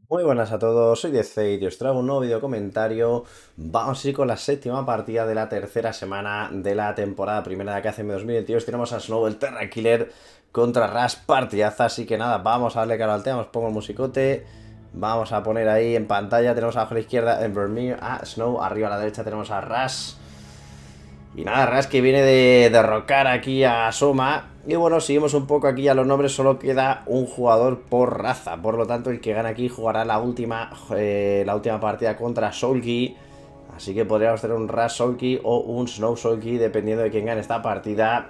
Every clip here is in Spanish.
Muy buenas a todos, soy DeCey y os traigo un nuevo video comentario. Vamos a ir con la séptima partida de la tercera semana de la temporada primera de AKCM 2022. Tenemos a Snow, el Terra Killer, contra Rush, partidaza. Así que nada, vamos a darle cara al tema, os pongo el musicote. Vamos a poner ahí en pantalla, tenemos abajo a la izquierda en Vermeer a Snow, arriba a la derecha tenemos a Rush. Y nada, Ras que viene de derrocar aquí a Soma. Y bueno, seguimos un poco aquí a los nombres. Solo queda un jugador por raza. Por lo tanto, el que gane aquí jugará la última partida contra Soulkey. Así que podríamos tener un Ras Soulkey o un Snow Soulkey, dependiendo de quién gane esta partida.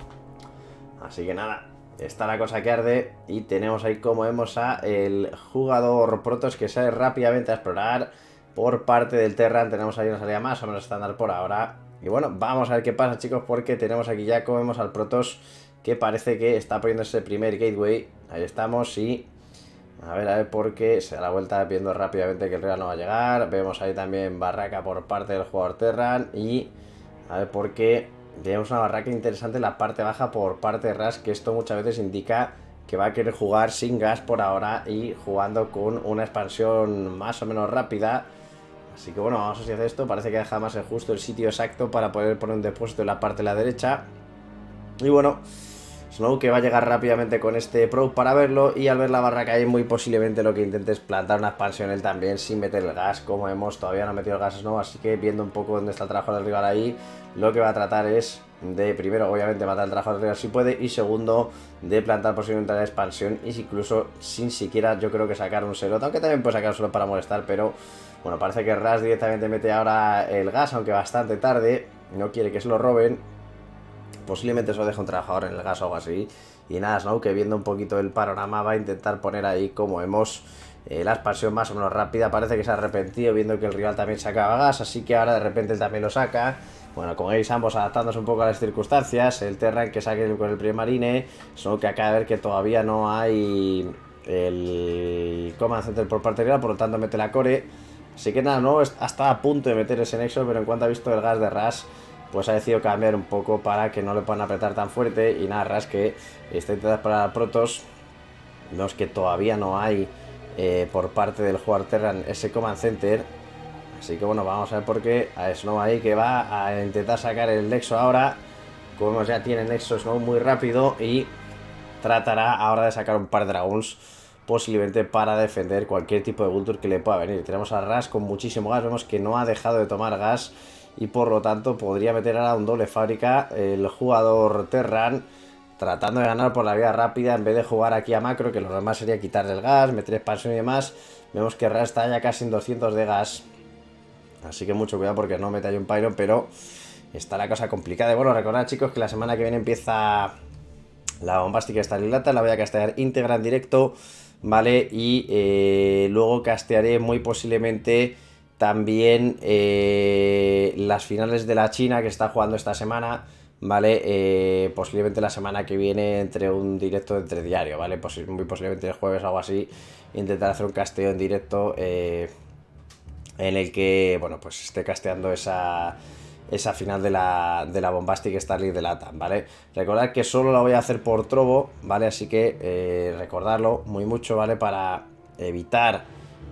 Así que nada, está la cosa que arde. Y tenemos ahí, como vemos, a el jugador Protoss que sale rápidamente a explorar. Por parte del Terran tenemos ahí una salida más o menos estándar por ahora. Y bueno, vamos a ver qué pasa, chicos, porque tenemos aquí ya, como vemos, al Protoss que parece que está poniendo ese primer gateway. Ahí estamos y... a ver, porque se da la vuelta viendo rápidamente que el rival no va a llegar. Vemos ahí también barraca por parte del jugador Terran. Y a ver por qué tenemos una barraca interesante en la parte baja por parte de Rush, que esto muchas veces indica que va a querer jugar sin gas por ahora y jugando con una expansión más o menos rápida. Así que bueno, vamos a hacer esto. Parece que deja más justo el sitio exacto para poder poner un depósito en la parte de la derecha. Y bueno, Snow que va a llegar rápidamente con este Probe para verlo. Y al ver la barraca ahí, muy posiblemente lo que intente es plantar una expansión él también sin meter el gas. Como vemos, todavía no ha metido el gas Snow. Así que viendo un poco dónde está el trabajo del rival ahí, lo que va a tratar es de, primero, obviamente, matar el trabajo del rival si puede. Y segundo, de plantar posiblemente la expansión. Y incluso sin siquiera, yo creo que sacar un Serot. Aunque también puede sacar solo para molestar, pero... bueno, parece que Rush directamente mete ahora el gas, aunque bastante tarde. No quiere que se lo roben. Posiblemente se lo deje un trabajador en el gas o algo así. Y nada, Snow, que viendo un poquito el panorama, va a intentar poner ahí, como vemos, la expansión más o menos rápida. Parece que se ha arrepentido viendo que el rival también sacaba gas, así que ahora de repente él también lo saca. Bueno, como veis, ambos adaptándose un poco a las circunstancias. El Terran que saque con el primer marine. Snow que acaba de ver que todavía no hay el Command Center por parte de rival, por lo tanto mete la core. Así que nada, no está a punto de meter ese nexo, pero en cuanto ha visto el gas de Rush, pues ha decidido cambiar un poco para que no le puedan apretar tan fuerte. Y nada, Rush que está intentando para Protoss. Vemos que todavía no hay por parte del jugador Terran ese Command Center. Así que bueno, vamos a ver por qué. A Snow ahí que va a intentar sacar el nexo ahora. Como vemos, ya tiene el nexo Snow muy rápido y tratará ahora de sacar un par de dragons, posiblemente para defender cualquier tipo de Vulture que le pueda venir. Tenemos a Rush con muchísimo gas, vemos que no ha dejado de tomar gas y por lo tanto podría meter ahora un doble fábrica el jugador Terran, tratando de ganar por la vía rápida en vez de jugar aquí a macro, que lo normal sería quitarle el gas, meter expansión y demás. Vemos que Rush está ya casi en 200 de gas, así que mucho cuidado porque no mete ahí un Pyro, pero está la cosa complicada. Y bueno, recordad, chicos, que la semana que viene empieza la Bombastic Starlata, la voy a castear íntegra en directo, ¿vale? Y luego castearé muy posiblemente también las finales de la China que está jugando esta semana, ¿vale? Posiblemente la semana que viene entre un directo entre diario, ¿vale? Muy posiblemente el jueves o algo así, intentar hacer un casteo en directo en el que, bueno, pues esté casteando esa final de la Bombastic Starlink de LATAM, ¿vale? Recordad que solo la voy a hacer por Trovo, ¿vale? Así que recordarlo muy mucho, ¿vale? Para evitar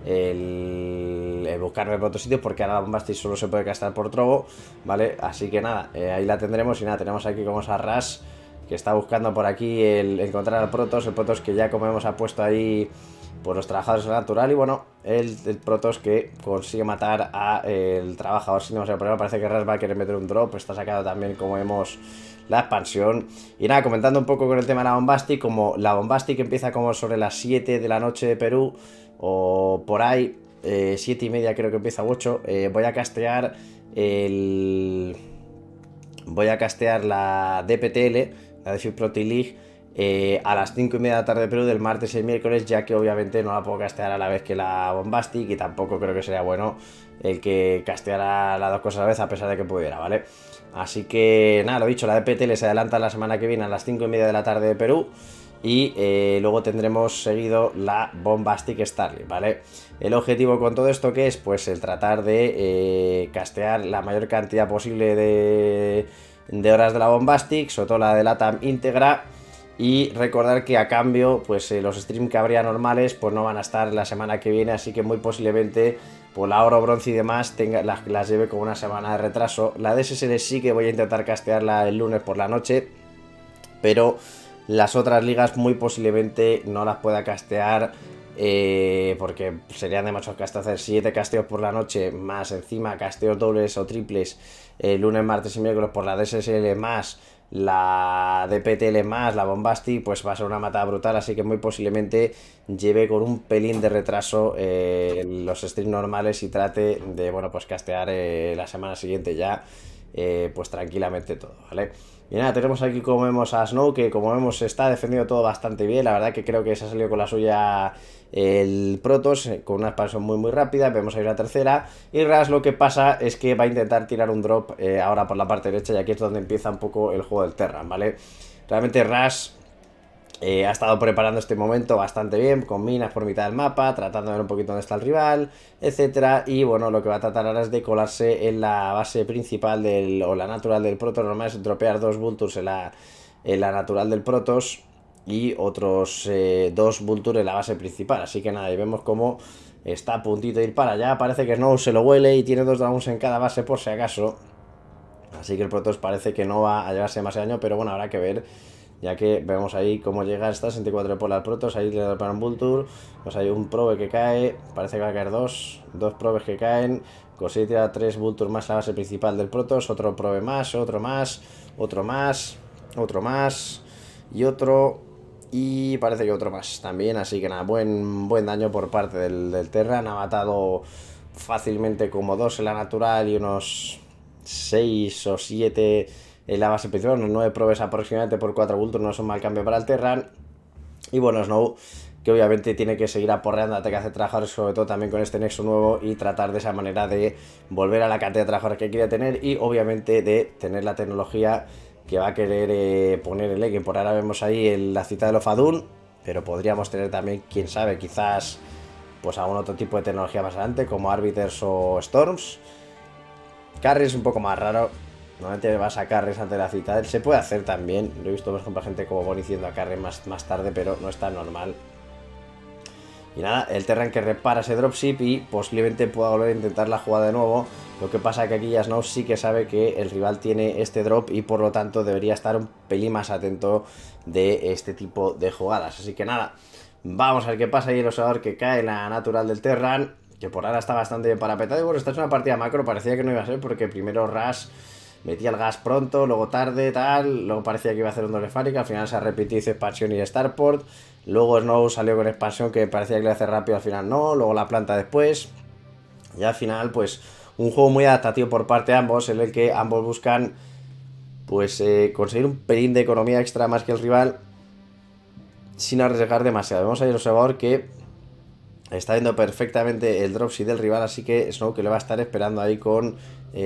el buscarme por otros sitios, porque ahora la Bombastic solo se puede castear por Trovo, ¿vale? Así que nada, ahí la tendremos. Y nada, tenemos aquí como a Rush, que está buscando por aquí el encontrar al Protoss, el Protoss que ya, como hemos puesto ahí por los trabajadores natural. Y bueno, el Protoss que consigue matar a el trabajador sin demasiado problema. Parece que Rush va a querer meter un drop. Está sacado también, como vemos, la expansión. Y nada, comentando un poco con el tema de la Bombastic. Como la Bombastic empieza como sobre las 7 de la noche de Perú, o por ahí, 7 y media creo que empieza, 8, voy a castear la DPTL, la Defield Pro League, a las 5 y media de la tarde de Perú del martes y el miércoles, ya que obviamente no la puedo castear a la vez que la Bombastic y tampoco creo que sería bueno el que casteara las dos cosas a la vez, a pesar de que pudiera, ¿vale? Así que nada, lo dicho, la DPTL se adelanta la semana que viene a las 5 y media de la tarde de Perú. Y luego tendremos seguido la Bombastic Starlink, ¿vale? El objetivo con todo esto, ¿qué es? Pues el tratar de castear la mayor cantidad posible de horas de la Bombastic, sobre todo la de LATAM íntegra. Y recordar que a cambio, pues los streams que habría normales, pues no van a estar la semana que viene, así que muy posiblemente, pues la oro, bronce y demás las lleve con una semana de retraso. La DSSL sí que voy a intentar castearla el lunes por la noche, pero las otras ligas muy posiblemente no las pueda castear, porque serían demasiados castos. Hacer 7 casteos por la noche, más encima casteos dobles o triples lunes, martes y miércoles por la DSSL, más la DPTL, más la Bombasti, pues va a ser una matada brutal. Así que muy posiblemente lleve con un pelín de retraso los streams normales y trate de, bueno, pues castear la semana siguiente ya, pues tranquilamente todo, ¿vale? Y nada, tenemos aquí como vemos a Snow, que como vemos está defendiendo todo bastante bien. La verdad que creo que se ha salido con la suya el Protoss, con una expansión muy rápida. Vemos ahí una tercera. Y Ras lo que pasa es que va a intentar tirar un drop ahora por la parte derecha, y aquí es donde empieza un poco el juego del Terran, ¿vale? Realmente Ras ha estado preparando este momento bastante bien, con minas por mitad del mapa, tratando de ver un poquito dónde está el rival, etcétera. Y bueno, lo que va a tratar ahora es de colarse en la base principal o la natural del Protoss. Normal es dropear 2 Vultures en la natural del Protoss y otros 2 Vultures en la base principal. Así que nada, y vemos cómo está a puntito de ir para allá. Parece que Snow se lo huele y tiene 2 Dragons en cada base por si acaso. Así que el Protoss parece que no va a llevarse más daño, pero bueno, habrá que ver, ya que vemos ahí cómo llega esta 64 de polar Protoss. Ahí le da para un Vulture, pues hay un probe que cae, parece que va a caer dos probes que caen. Considera 3 Vultures más la base principal del Protoss, otro probe más, otro más, otro más, otro más y otro, y parece que otro más también. Así que nada, buen daño por parte del Terran. Ha matado fácilmente como 2 en la natural y unos 6 o 7 en la base principal, unos 9 probes aproximadamente por 4 Vultures. No es un mal cambio para el Terran. Y bueno, Snow, que obviamente tiene que seguir aporreando a TKC Trabajadores, sobre todo también con este nexo nuevo, y tratar de esa manera de volver a la cantidad de trabajadores que quiere tener, y obviamente de tener la tecnología que va a querer poner el Eken. Por ahora vemos ahí la cita de Lofadun, pero podríamos tener también, quién sabe, quizás pues algún otro tipo de tecnología más adelante, como Arbiters o Storms. Carry es un poco más raro. Normalmente vas a carries antes de la Citadel. Se puede hacer también. Lo he visto, por ejemplo, gente como Bonnie diciendo a carry más tarde, pero no es tan normal. Y nada, el Terran que repara ese dropship y posiblemente pueda volver a intentar la jugada de nuevo. Lo que pasa que aquí ya Snow sí que sabe que el rival tiene este drop y por lo tanto debería estar un pelín más atento de este tipo de jugadas. Así que nada, vamos a ver qué pasa. Y el osador que cae en la natural del Terran, que por ahora está bastante bien parapetado. Y bueno, esta es una partida macro, parecía que no iba a ser, porque primero Rush metía el gas pronto, luego tarde, tal. Luego parecía que iba a hacer un doble fábrica. Al final se ha repetido, hizo expansión y Starport. Luego Snow salió con expansión, que parecía que le iba a hacer rápido, al final no. Luego la planta después. Y al final, pues, un juego muy adaptativo por parte de ambos, en el que ambos buscan, pues, conseguir un pelín de economía extra más que el rival, sin arriesgar demasiado. Vemos ahí el observador que está viendo perfectamente el dropship del rival, así que Snow que le va a estar esperando ahí con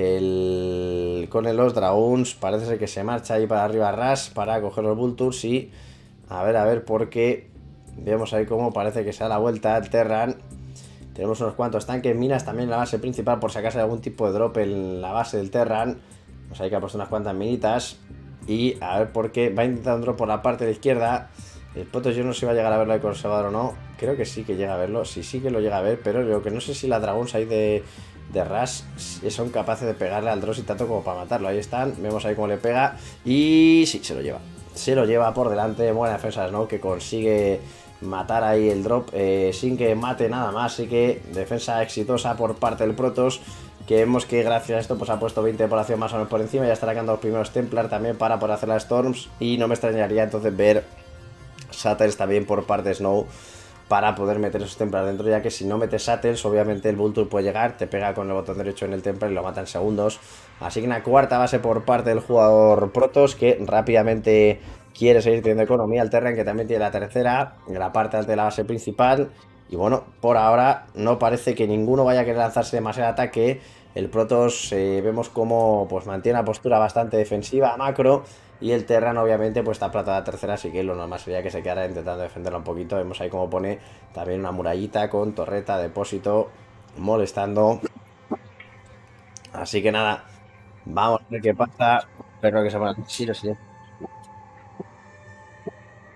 los Dragoons. Parece ser que se marcha ahí para arriba Rush para coger los Vultures. Y a ver, porque vemos ahí cómo parece que se da la vuelta el Terran. Tenemos unos cuantos tanques, minas también en la base principal, por si acaso hay algún tipo de drop en la base del Terran. Pues hay que ha puesto unas cuantas minitas. Y a ver por qué va a intentar un drop por la parte de la izquierda. El Protoss yo no sé si va a llegar a verlo de conservador o no. Creo que sí que llega a verlo. Sí que lo llega a ver. Pero lo que no sé si las Dragons ahí de Rush son capaces de pegarle al Dross y tanto como para matarlo. Ahí están. Vemos ahí cómo le pega. Y sí, se lo lleva. Se lo lleva por delante. Buena defensa de Snow, que consigue matar ahí el drop sin que mate nada más. Así que defensa exitosa por parte del Protoss, que vemos que gracias a esto pues ha puesto 20 de población más o menos por encima. Ya estará ganando los primeros Templar también para poder hacer las Storms. Y no me extrañaría entonces ver Sattles también por parte de Snow para poder meter esos Templars dentro, ya que si no metes Sattles, obviamente el Vulture puede llegar, te pega con el botón derecho en el Templar y lo mata en segundos. Así que una cuarta base por parte del jugador Protoss, que rápidamente quiere seguir teniendo economía. El Terran, que también tiene la tercera en la parte alta de la base principal. Y bueno, por ahora no parece que ninguno vaya a querer lanzarse demasiado ataque. El Protoss vemos como pues mantiene una postura bastante defensiva, macro. Y el Terran obviamente pues está plata la tercera, así que lo normal sería que se quedara intentando defenderla un poquito. Vemos ahí como pone también una murallita con torreta, depósito, molestando. Así que nada, vamos a ver qué pasa. Espero que se van. Sí, lo sé.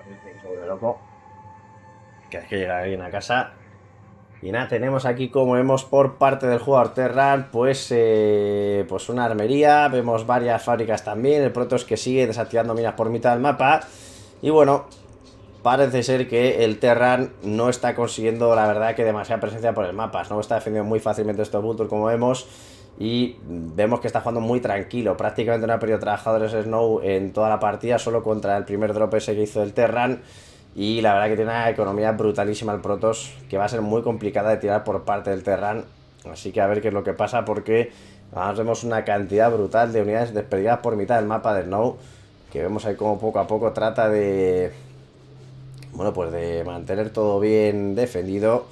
Sobre loco. Que hay que llegar bien a casa. Y nada, tenemos aquí, como vemos, por parte del jugador Terran, pues una armería. Vemos varias fábricas también. El Protoss que sigue desactivando minas por mitad del mapa. Y bueno, parece ser que el Terran no está consiguiendo, la verdad, que demasiada presencia por el mapa. No está defendiendo muy fácilmente estos Vultures, como vemos. Y vemos que está jugando muy tranquilo. Prácticamente no ha perdido trabajadores Snow en toda la partida, solo contra el primer drop ese que hizo el Terran. Y la verdad que tiene una economía brutalísima el Protoss, que va a ser muy complicada de tirar por parte del Terran. Así que a ver qué es lo que pasa, porque además vemos una cantidad brutal de unidades desperdigadas por mitad del mapa de Snow, que vemos ahí como poco a poco trata de... Bueno, pues de mantener todo bien defendido.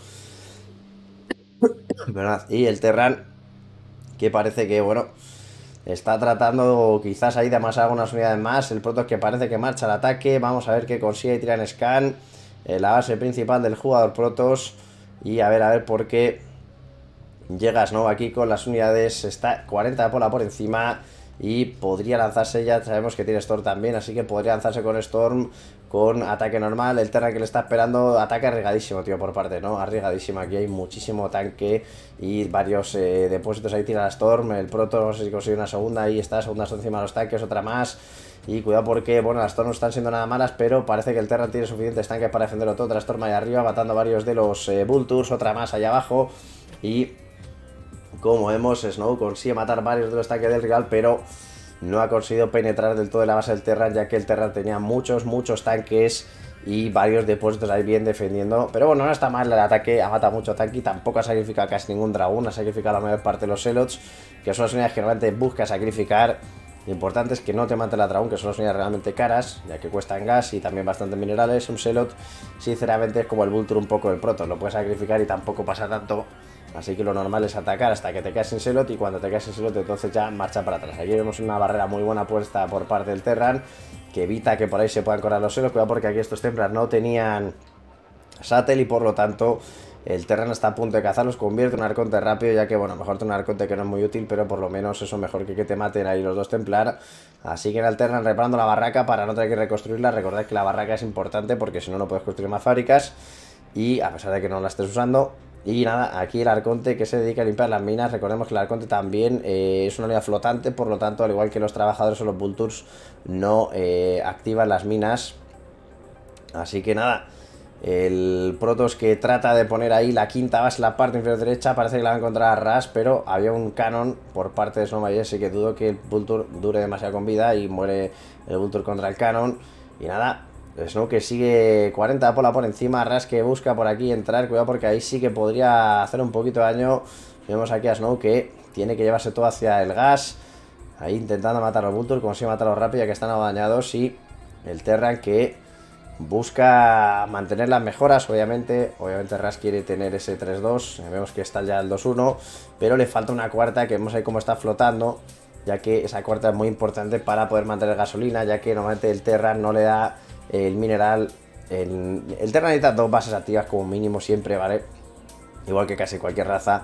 ¿Verdad? Y el Terran, que parece que, bueno, está tratando quizás ahí de amasar algunas unidades más. El Protoss que parece que marcha al ataque. Vamos a ver qué consigue tirar en scan. La base principal del jugador Protoss. Y a ver por qué llegas, ¿no? Aquí con las unidades. Está 40 de pola por encima. Y podría lanzarse, ya sabemos que tiene Storm también, así que podría lanzarse con Storm, con ataque normal. El Terran que le está esperando, ataque arriesgadísimo, tío, por parte, ¿no? Arriesgadísimo, aquí hay muchísimo tanque y varios depósitos. Ahí tira la Storm, el Proto, no sé si consigue una segunda, ahí está, segunda está encima de los tanques, otra más. Y cuidado porque, bueno, las Storm no están siendo nada malas, pero parece que el Terran tiene suficientes tanques para defenderlo todo. Otra Storm ahí arriba, matando varios de los Vultures, otra más allá abajo. Y... como vemos, Snow consigue matar varios de los tanques del rival, pero no ha conseguido penetrar del todo en la base del Terran, ya que el Terran tenía muchos tanques y varios depósitos ahí bien defendiendo. Pero bueno, no está mal el ataque, ha matado mucho tanque y tampoco ha sacrificado casi ningún dragón, ha sacrificado la mayor parte de los Zealots, que son las unidades que normalmente busca sacrificar. Lo importante es que no te mate la dragón, que son las unidades realmente caras, ya que cuestan gas y también bastante minerales. Un Zealot, sinceramente, es como el Vulture un poco del Protoss, lo puedes sacrificar y tampoco pasa tanto. Así que lo normal es atacar hasta que te quedes sin Zealot, y cuando te quedas sin Zealot entonces ya marcha para atrás. Aquí vemos una barrera muy buena puesta por parte del Terran, que evita que por ahí se puedan correr los Zealots. Cuidado porque aquí estos Templars no tenían Sattel y por lo tanto el Terran está a punto de cazarlos. Convierte un arconte rápido, ya que bueno, mejor tener un arconte que no es muy útil, pero por lo menos eso mejor que te maten ahí los dos Templar. Así que en el Terran reparando la barraca para no tener que reconstruirla. Recordad que la barraca es importante porque si no, no puedes construir más fábricas, y a pesar de que no la estés usando. Y nada, aquí el Arconte que se dedica a limpiar las minas. Recordemos que el Arconte también es una unidad flotante, por lo tanto, al igual que los trabajadores o los Vultures, no activan las minas. Así que nada, el Protoss que trata de poner ahí la quinta base en la parte inferior derecha. Parece que la va a encontrar a Ras, pero había un canon por parte de Snowmayer, así que dudo que el Vulture dure demasiado con vida y muere el Vulture contra el canon. Y nada, Snow que sigue 40 de pola por encima. Ras que busca por aquí entrar. Cuidado porque ahí sí que podría hacer un poquito de daño. Vemos aquí a Snow que tiene que llevarse todo hacia el gas, ahí intentando matar a los Vulture. Consigue matarlos rápido ya que están dañados. Y el Terran que busca mantener las mejoras. Obviamente Ras quiere tener ese 3-2. Vemos que está ya el 2-1, pero le falta una cuarta, que vemos ahí cómo está flotando, ya que esa cuarta es muy importante para poder mantener gasolina, ya que normalmente el Terran no le da el mineral. El Terran necesita dos bases activas como mínimo siempre, ¿vale? Igual que casi cualquier raza.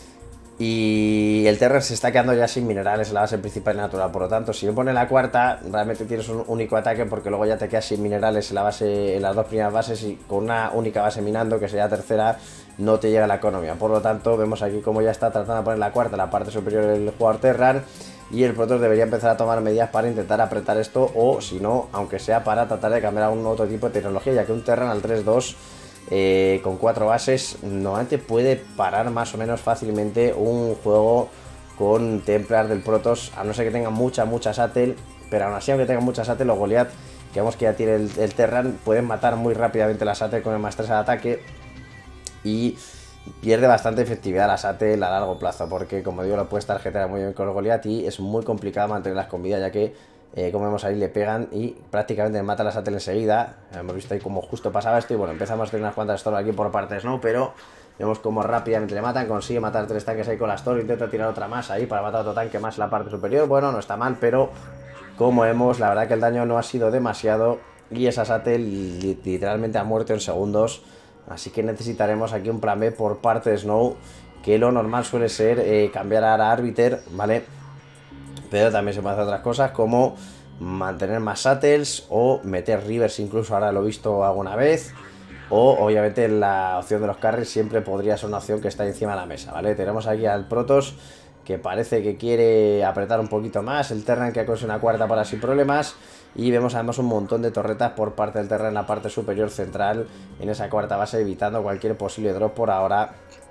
Y el Terran se está quedando ya sin minerales en la base principal y natural. Por lo tanto, si le pone la cuarta, realmente tienes un único ataque, porque luego ya te quedas sin minerales en la base, en las dos primeras bases, y con una única base minando, que sería la tercera, no te llega la economía. Por lo tanto, vemos aquí como ya está tratando de poner la cuarta en la parte superior del jugador Terran. Y el Protoss debería empezar a tomar medidas para intentar apretar esto, o si no, aunque sea para tratar de cambiar a un otro tipo de tecnología, ya que un Terran al 3-2 con 4 bases normalmente puede parar más o menos fácilmente un juego con Templar del Protoss, a no ser que tenga mucha Sattel. Pero aún así, aunque tenga mucha Sattel, los Goliath, que vemos que ya tiene el Terran, pueden matar muy rápidamente la Sattel con el más 3 al ataque, y pierde bastante efectividad la Sattel a largo plazo, porque como digo, lo puedes tarjetear muy bien con el Goliath y es muy complicado mantenerlas con vida, ya que como vemos ahí, le pegan y prácticamente mata la Sattel enseguida. Hemos visto ahí como justo pasaba esto, y bueno, empezamos a tener unas cuantas Storm aquí por parte de Snow, pero vemos como rápidamente le matan. Consigue matar 3 tanques ahí con la Storm, intenta tirar otra más ahí para matar otro tanque más en la parte superior. Bueno, no está mal, pero como vemos, la verdad que el daño no ha sido demasiado y esa Sattel literalmente ha muerto en segundos. Así que necesitaremos aquí un plan B por parte de Snow, que lo normal suele ser cambiar a Arbiter, ¿vale? Pero también se pueden hacer otras cosas, como mantener más shuttles o meter rivers, incluso ahora lo he visto alguna vez. O obviamente la opción de los carries siempre podría ser una opción que está encima de la mesa, ¿vale? Tenemos aquí al Protoss, que parece que quiere apretar un poquito más. El Terran que ha conseguido una cuarta para sin problemas. Y vemos además un montón de torretas por parte del Terran en la parte superior central, en esa cuarta base, evitando cualquier posible drop por ahora.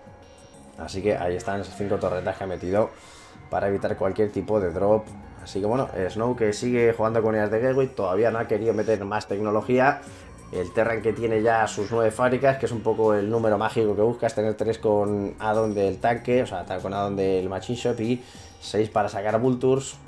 Así que ahí están esas 5 torretas que ha metido para evitar cualquier tipo de drop. Así que bueno, Snow, que sigue jugando con unidades de Gateway, todavía no ha querido meter más tecnología. El Terran que tiene ya sus 9 fábricas, que es un poco el número mágico que buscas, tener 3 con addon del tanque, o sea, con addon del Machine Shop, y 6 para sacar Vultures.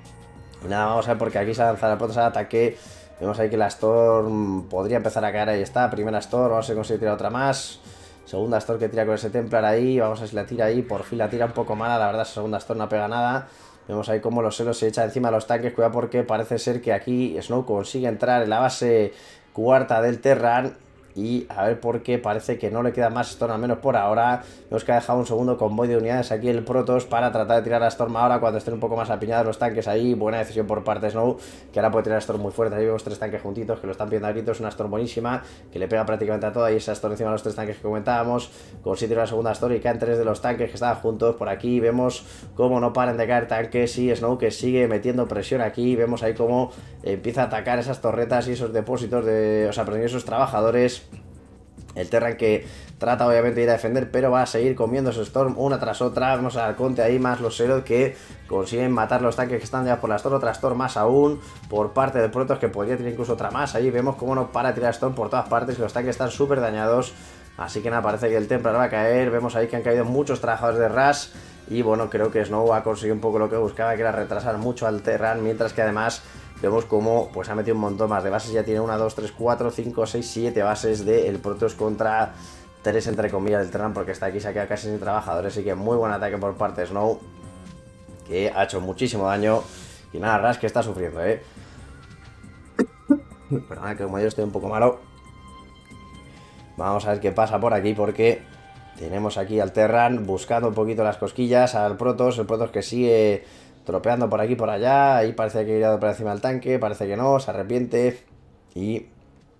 Y nada, vamos a ver, porque aquí se lanza el Protoss al ataque. Vemos ahí que la Storm podría empezar a caer, ahí está, primera Storm, vamos a ver si consigue tirar otra más. Segunda Storm que tira con ese Templar ahí, vamos a ver si la tira ahí, por fin la tira un poco mala, la verdad, esa segunda Storm no pega nada. Vemos ahí cómo los celos se echan encima de los tanques, cuidado porque parece ser que aquí Snow consigue entrar en la base cuarta del Terran. Y a ver por qué parece que no le queda más Storm, al menos por ahora. Vemos que ha dejado un segundo convoy de unidades aquí el Protoss para tratar de tirar a Storm ahora cuando estén un poco más apiñados los tanques ahí. Buena decisión por parte de Snow, que ahora puede tirar a Storm muy fuerte. Ahí vemos 3 tanques juntitos que lo están pidiendo a gritos. Una Storm buenísima que le pega prácticamente a toda. Y esa Storm encima de los 3 tanques que comentábamos. Consigue tirar la segunda Storm y caen 3 de los tanques que estaban juntos. Por aquí vemos cómo no paran de caer tanques. Y Snow que sigue metiendo presión aquí. Vemos ahí cómo empieza a atacar esas torretas y esos depósitos de... O sea, perdón, esos trabajadores. El Terran que trata obviamente de ir a defender, pero va a seguir comiendo su Storm una tras otra. Vemos al Conte ahí, más los Zerod que consiguen matar los tanques que están ya por la Storm. Otra Storm más aún por parte del Protoss, que podría tener incluso otra más. Ahí vemos cómo no para de tirar Storm por todas partes y los tanques están súper dañados. Así que nada, parece que el Templar va a caer. Vemos ahí que han caído muchos trabajadores de Rush. Y bueno, creo que Snow ha conseguido un poco lo que buscaba, que era retrasar mucho al Terran, mientras que además vemos como pues ha metido un montón más de bases. Ya tiene 1, 2, 3, 4, 5, 6, 7 bases del Protoss contra 3 entre comillas del Terran, porque está aquí, se ha quedado casi sin trabajadores. Así que muy buen ataque por parte de Snow, que ha hecho muchísimo daño. Y nada, Rush que está sufriendo, Perdona que como yo estoy un poco malo. Vamos a ver qué pasa por aquí, porque tenemos aquí al Terran buscando un poquito las cosquillas al Protoss. El Protoss que sigue tropeando por aquí y por allá. Ahí parece que ha ido por encima del tanque, parece que no, se arrepiente. Y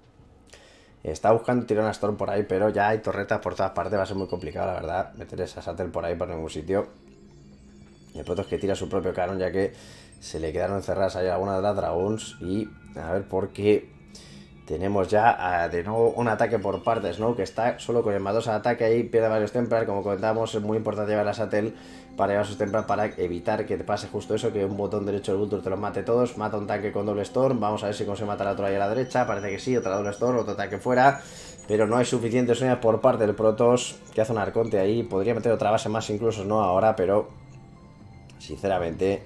está buscando tirar una Storm por ahí, pero ya hay torretas por todas partes. Va a ser muy complicado, la verdad, meter esa Shuttle por ahí por ningún sitio. Y el Protoss que tira su propio canon, ya que se le quedaron encerradas ahí algunas de las Dragons. Y a ver por qué tenemos ya de nuevo un ataque por parte de Snow, que está solo con el más 2 al ataque. Ahí pierde varios Templar, como comentábamos, es muy importante llevar la Shuttle para llevar sus Templar, para evitar que te pase justo eso, que un botón derecho del Vulture te los mate todos. Mata un tanque con doble Storm, vamos a ver si consigue matar a otro ahí a la derecha, parece que sí, otra doble Storm, otro ataque fuera, pero no hay suficientes unidades por parte del Protoss, que hace un arconte ahí. Podría meter otra base más incluso, no ahora, pero sinceramente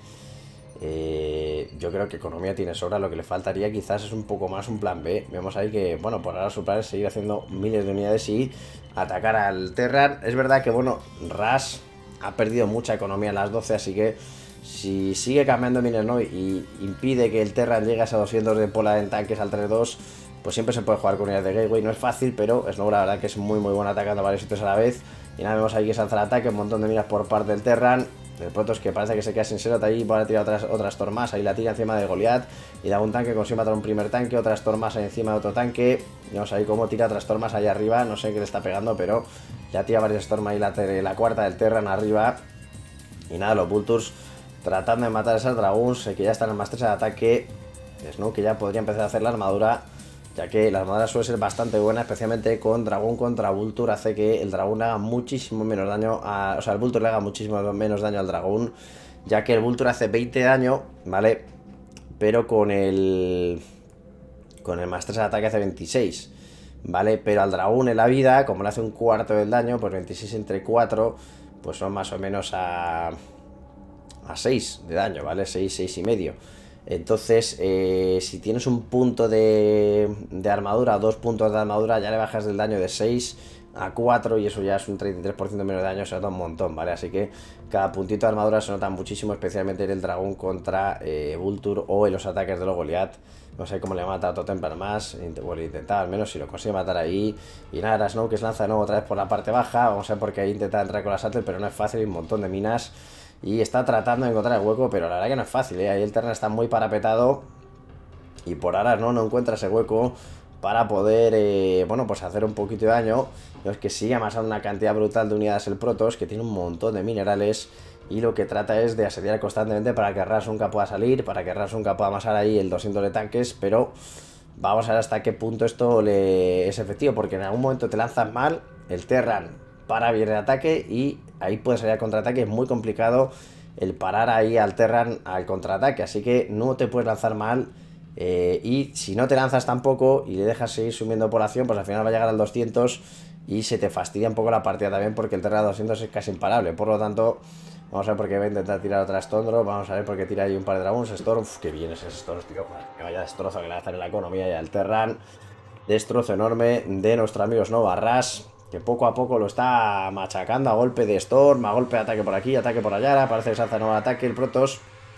yo creo que economía tiene sobra. Lo que le faltaría quizás es un poco más un plan B. Vemos ahí que, bueno, por ahora su plan es seguir haciendo miles de unidades y atacar al Terran. Es verdad que, bueno, Rush ha perdido mucha economía en las 12, así que si sigue cambiando miles, ¿no?, y impide que el Terran llegue a esos 200 de pola en tanques al 3-2, pues siempre se puede jugar con unidades de Gateway. No es fácil, pero Snow la verdad que es muy muy bueno atacando a varios sitios a la vez. Y nada, vemos ahí que se alza el ataque, un montón de minas por parte del Terran. El Protoss que parece que se queda sin Zerod ahí, va a tirar otras Storm más, ahí la tira encima de Goliath y da un tanque, consigue matar un primer tanque, otra Storm más ahí encima de otro tanque. Vemos ahí cómo tira otras Storm más allá arriba, no sé qué le está pegando, pero ya tira varias Storm ahí la cuarta del Terran arriba. Y nada, los Vultures tratando de matar a esas Dragoons, que ya están en más 3 de ataque. Snow que ya podría empezar a hacer la armadura, ya que la armadura suele ser bastante buena, especialmente con Dragón contra Vulture. Hace que el Dragón haga muchísimo menos daño o sea, el Vulture le haga muchísimo menos daño al Dragón, ya que el Vulture hace 20 de daño, ¿vale? Pero con el más 3 de ataque hace 26, ¿vale? Pero al Dragón en la vida, como le hace un cuarto del daño, pues 26 entre 4, pues son más o menos a 6 de daño, ¿vale? 6, 6 y medio. Entonces, si tienes un punto de armadura, 2 puntos de armadura, ya le bajas del daño de 6 a 4 y eso ya es un 33% menos de daño, se nota un montón, ¿vale? Así que cada puntito de armadura se nota muchísimo, especialmente en el Dragón contra Vulture o en los ataques de los Goliath. No sé cómo le mata a otro Templar más, bueno, intentar al menos si lo consigue matar ahí. Y nada, Snow que se lanza de nuevo otra vez por la parte baja, vamos a ver por qué intenta entrar con la Shuttle, pero no es fácil, hay un montón de minas. Y está tratando de encontrar el hueco, pero la verdad que no es fácil, ¿eh? Ahí el Terran está muy parapetado. y por ahora no encuentra ese hueco para poder, bueno, pues hacer un poquito de daño. Es que sigue amasando una cantidad brutal de unidades el Protoss, que tiene un montón de minerales, y lo que trata es de asediar constantemente para que Ras nunca pueda salir, para que Ras nunca pueda amasar ahí el 200 de tanques, pero vamos a ver hasta qué punto esto es efectivo, porque en algún momento te lanzas mal, el Terran para bien el ataque y ahí puede salir al contraataque. Es muy complicado el parar ahí al Terran al contraataque, así que no te puedes lanzar mal. Y si no te lanzas tampoco y le dejas seguir subiendo población, pues al final va a llegar al 200 y se te fastidia un poco la partida también, porque el Terran 200 es casi imparable. Por lo tanto, vamos a ver por qué va a intentar tirar otra Stondro. Vamos a ver por qué tira ahí un par de Dragones. Storm, uf, qué bien es ese Storm, tío. Que vaya destrozo que le va a hacer en la economía y al Terran. Destrozo enorme de nuestro amigo Nova Ras, que poco a poco lo está machacando a golpe de Storm, a golpe de ataque por aquí, ataque por allá. Parece que se hace nuevo ataque el Protoss.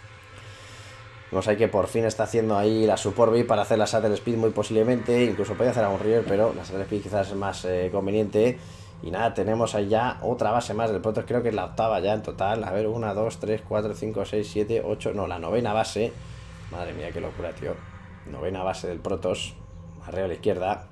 Vemos ahí que por fin está haciendo ahí la Support Bee para hacer la Shuttle Speed muy posiblemente. Incluso podría hacer a un River, pero la Shuttle Speed quizás es más conveniente. Y nada, tenemos ahí ya otra base más del Protoss. Creo que es la octava ya en total. A ver, 1, 2, 3, 4, 5, 6, 7, 8... No, la novena base. Madre mía, qué locura, tío. Novena base del Protoss. Arriba a la izquierda.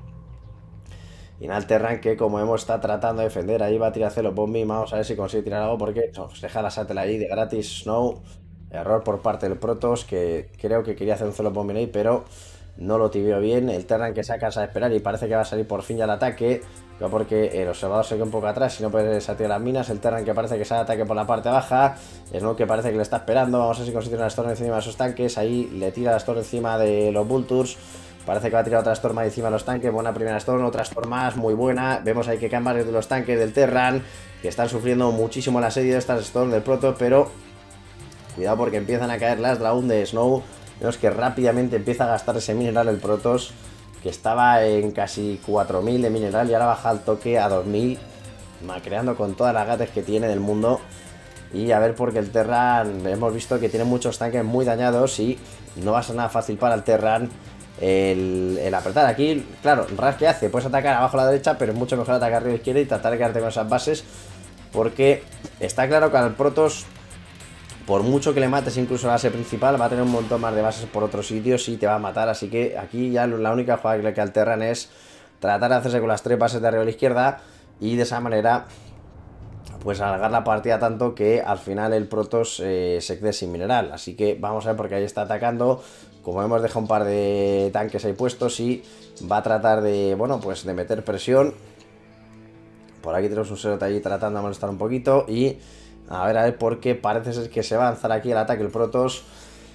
Y nada, el Terran, que como hemos está tratando de defender, ahí va a tirar los bombing. Vamos a ver si consigue tirar algo, porque nos deja la Shuttle ahí de gratis. Snow. Error por parte del Protoss, que creo que quería hacer un solo bombing ahí, pero no lo tibió bien. El Terran que saca a esperar y parece que va a salir por fin ya el ataque. Porque el observador se queda un poco atrás y no puede salir las minas. El Terran que parece que sale ataque por la parte baja. Snow que parece que le está esperando. Vamos a ver si consigue una Storm encima de esos tanques. Ahí le tira la Storm encima de los Vultures. Parece que va a tirar otra Storm encima de los tanques. Buena primera Storm, otra Storm más, muy buena. Vemos ahí que caen varios de los tanques del Terran, que están sufriendo muchísimo el asedio de estas Storm del Protoss, pero cuidado porque empiezan a caer las Dragon de Snow. Vemos que rápidamente empieza a gastar ese mineral el Protoss, que estaba en casi 4000 de mineral y ahora baja al toque a 2000, creando con todas las gates que tiene del mundo. Y a ver, porque el Terran hemos visto que tiene muchos tanques muy dañados y no va a ser nada fácil para el Terran el apretar. Aquí, claro, Ras, ¿qué hace? Puedes atacar abajo a la derecha, pero es mucho mejor atacar arriba a la izquierda y tratar de quedarte con esas bases, porque está claro que al Protoss, por mucho que le mates incluso la base principal, va a tener un montón más de bases por otros sitios y te va a matar. Así que aquí ya la única jugada que le queda al Terran es tratar de hacerse con las 3 bases de arriba a la izquierda, y de esa manera pues alargar la partida tanto que al final el Protoss se quede sin mineral. Así que vamos a ver, porque ahí está atacando. Como hemos dejado un par de tanques ahí puestos y va a tratar de, bueno, pues de meter presión. Por aquí tenemos un Serot allí tratando de molestar un poquito. Y a ver, porque parece ser que se va a lanzar aquí el ataque el Protoss.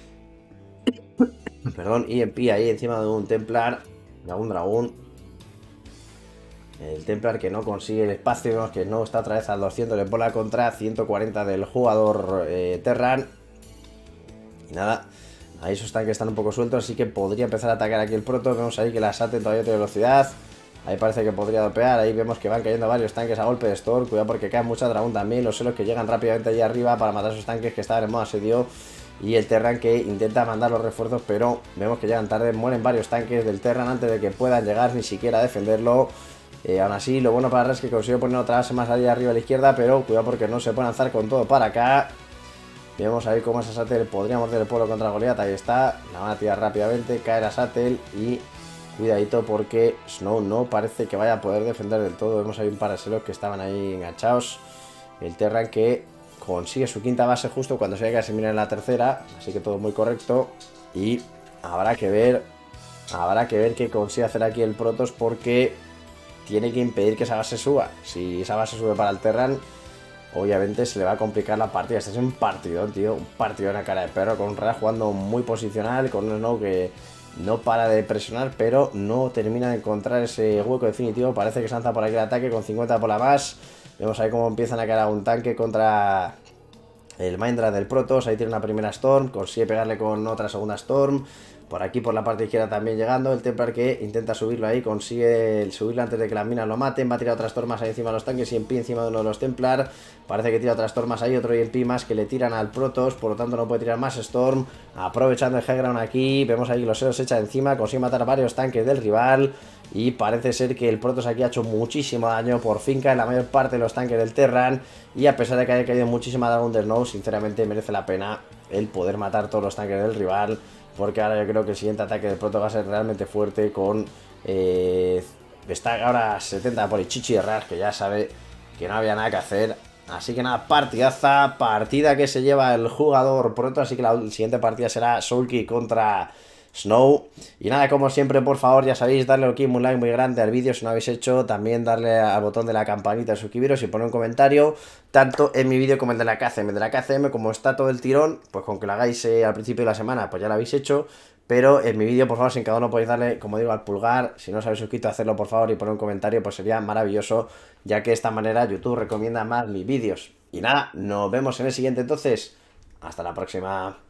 Perdón, y en pie ahí encima de un Templar, de algún dragón. El Templar que no consigue el espacio, vemos que no está otra vez al 200 de bola contra 140 del jugador Terran. Y nada, ahí esos tanques están un poco sueltos, así que podría empezar a atacar aquí el Protoss. Vemos ahí que la Saten todavía tiene velocidad. Ahí parece que podría dopear. Ahí vemos que van cayendo varios tanques a golpe de Storm. Cuidado porque cae mucha dragón también. Los celos que llegan rápidamente allí arriba para matar a esos tanques que estaban en modo asedio. Y el Terran que intenta mandar los refuerzos, pero vemos que llegan tarde. Mueren varios tanques del Terran antes de que puedan llegar ni siquiera a defenderlo. Aún así, lo bueno para Ras es que consigue poner otra base más allá arriba a la izquierda, pero cuidado porque no se puede lanzar con todo para acá. Vemos ahí cómo esa Satel podría morder el pueblo contra Goliath. Ahí está, la van a tirar rápidamente, cae la Satel y cuidadito porque Snow no parece que vaya a poder defender del todo. Vemos ahí un par de selos que estaban ahí enganchados. El Terran que consigue su quinta base justo cuando se llega a asimilar en la tercera, así que todo muy correcto. Y habrá que ver qué consigue hacer aquí el Protoss, porque tiene que impedir que esa base suba. Si esa base sube para el Terran, obviamente se le va a complicar la partida. Este es un partidón, tío. Un partidón a cara de perro, con un Ras jugando muy posicional, con un Snow que no para de presionar, pero no termina de encontrar ese hueco definitivo. Parece que se lanza por aquí el ataque con 50 por la más. Vemos ahí cómo empiezan a caer a un tanque contra el Mindra del Protoss. Ahí tiene una primera Storm, consigue pegarle con otra segunda Storm. Por aquí por la parte izquierda también llegando el Templar, que intenta subirlo ahí, consigue subirlo antes de que las minas lo maten. Va a tirar otras tormas ahí encima de los tanques y en pie encima de uno de los Templar. Parece que tira otras tormas ahí, otro EMP más que le tiran al Protoss, por lo tanto no puede tirar más Storm. Aprovechando el high ground aquí, vemos ahí que los Seros se echa encima, consigue matar a varios tanques del rival. Y parece ser que el Protoss aquí ha hecho muchísimo daño. Por fin cae la mayor parte de los tanques del Terran, y a pesar de que haya caído muchísima Dragon de Snow, sinceramente merece la pena el poder matar todos los tanques del rival, porque ahora yo creo que el siguiente ataque del Proto va a ser realmente fuerte con... está ahora 70 por el Chichi Ras, que ya sabe que no había nada que hacer. Así que nada, partidaza, partida que se lleva el jugador Proto, así que la siguiente partida será Soulkey contra Snow. Y nada, como siempre, por favor, ya sabéis, darle aquí un like muy grande al vídeo si no habéis hecho. También darle al botón de la campanita de suscribiros y poner un comentario, tanto en mi vídeo como el de la KCM. El de la KCM, como está todo el tirón, pues con que lo hagáis al principio de la semana, pues ya lo habéis hecho. Pero en mi vídeo, por favor, si en cada uno podéis darle, como digo, al pulgar. Si no os habéis suscrito, hacerlo por favor y poner un comentario, pues sería maravilloso, ya que de esta manera YouTube recomienda más mis vídeos. Y nada, nos vemos en el siguiente entonces. Hasta la próxima.